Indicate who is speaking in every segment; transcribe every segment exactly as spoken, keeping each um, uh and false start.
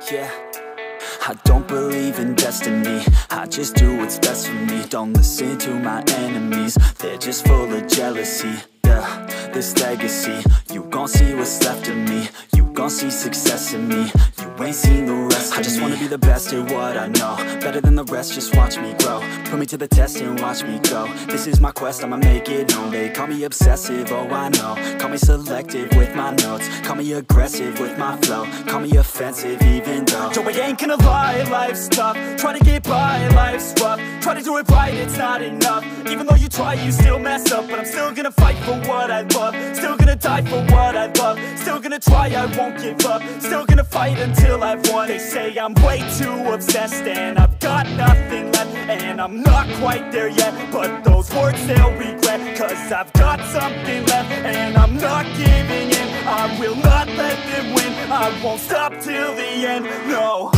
Speaker 1: Yeah, I don't believe in destiny, I just do what's best for me. Don't listen to my enemies, they're just full of jealousy. Yeah, this legacy, you gon' see what's left of me. You gon' see success in me, you ain't seen the rest of me. I just wanna be the best at what I know, better than the rest, just watch me grow. Put me to the test and watch me go. This is my quest, I'ma make it known. They call me obsessive, oh I know. Call me selective with my notes, call me aggressive with my flow. Call me offensive even though Joe, I ain't gonna lie, life's tough. Try to get by, life's rough. Try to do it right, it's not enough. Even though you try, you still mess up. But I'm still gonna fight for what I love, still gonna die for what I love. Still gonna try, I won't give up. Still gonna fight until I've won. They say I'm way too obsessed and I've got nothing left, and I'm not quite there yet, but those words they'll regret. Cause I've got something left and I'm not giving in. I will not let them win, I won't stop till the end, no.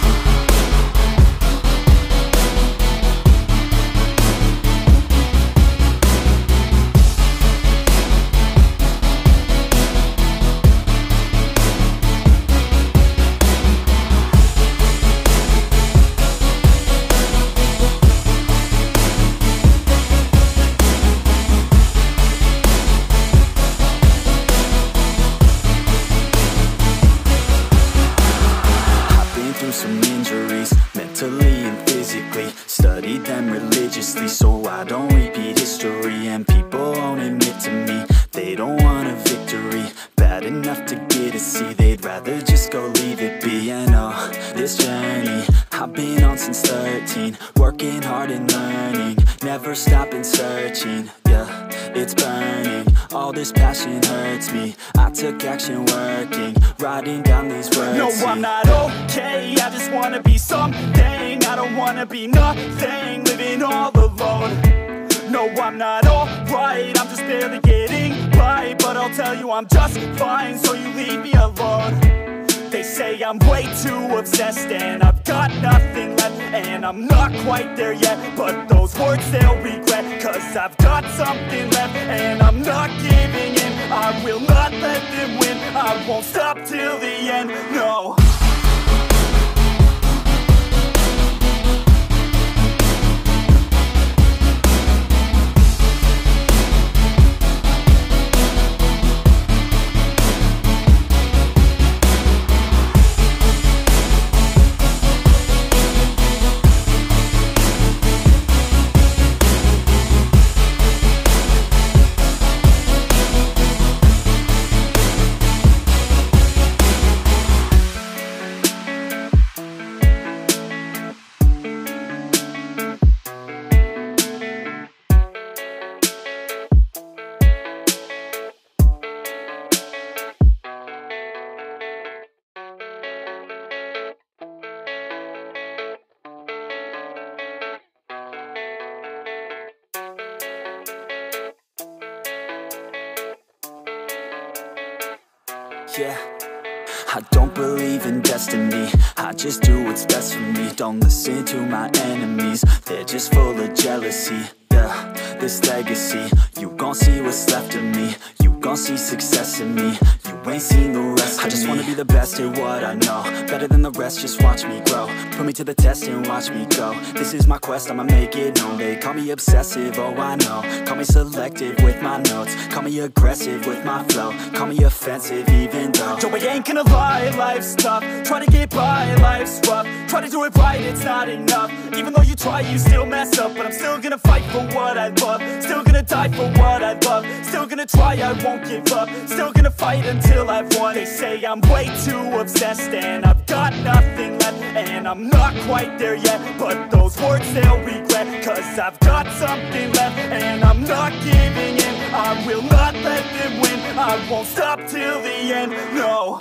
Speaker 1: Some injuries, mentally and physically. Studied them religiously so I don't repeat history. And people won't admit to me they don't want a victory bad enough to get a C. They'd rather just go leave it be. I know this journey I've been on since thirteen, working hard and learning, never stopping searching. Yeah, it's burning, all this passion hurts me. I took action working, writing down these words. No, I'm not okay, I just wanna be something. I don't wanna be nothing, living all alone. No, I'm not alright, I'm just barely getting by. But I'll tell you I'm just fine, so you leave me alone. They say I'm way too obsessed and I've got nothing left, and I'm not quite there yet, but those words they'll regret. Cause I've got something left and I'm not giving in. I will not let them win, I won't stop till the end, no. Yeah, I don't believe in destiny, I just do what's best for me. Don't listen to my enemies, they're just full of jealousy. Yeah, this legacy, you gon' see what's left of me. You gon' see success in me, you ain't seen the rest of me. I just wanna be the best at what I know, better than the rest, just watch me grow. Put me to the test and watch me go. This is my quest, I'ma make it known. They call me obsessive, oh I know. Call me selective with my notes, call me aggressive with my flow. Call me offensive even though Joe, I ain't gonna lie, life's tough. Try to get by, life's rough. Try to do it right, it's not enough. Even though you try, you still mess up. But I'm still gonna fight for what I love, still gonna die for what I love. Still gonna try, I won't give up. Still gonna fight until I've won. They say I'm way too obsessed and I've got nothing left, and I'm not quite there yet, but those words they'll regret. Cause I've got something left and I'm not giving in. I will not let them win, I won't stop till the end, no.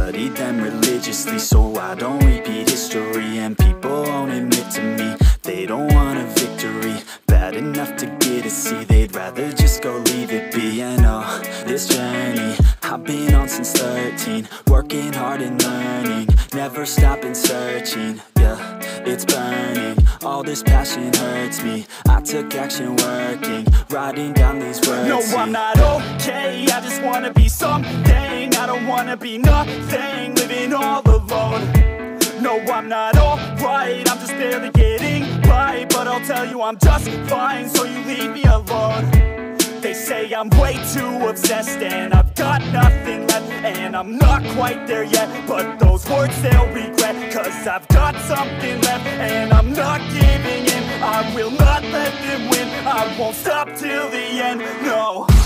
Speaker 1: studied them religiously, so I don't repeat history. And people won't admit to me they don't want a victory bad enough to get a C. They'd rather just go leave it be. And oh, this journey I've been on since thirteen, working hard and learning, never stopping searching. Yeah, it's burning, all this passion hurts me. I took action working, writing down these words.
Speaker 2: No, I'm not okay, I just wanna be something. I don't wanna be nothing, living all alone. No, I'm not alright, I'm just barely getting by. But I'll tell you I'm just fine, so you leave me alone. They say I'm way too obsessed and I've got nothing left, and I'm not quite there yet, but those words they'll regret. Cause I've got something left and I'm not giving in. I will not let them win, I won't stop till the end, no.